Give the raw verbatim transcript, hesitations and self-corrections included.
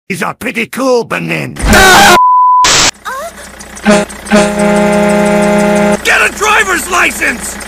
He's a pretty cool benin. Get a driver's license!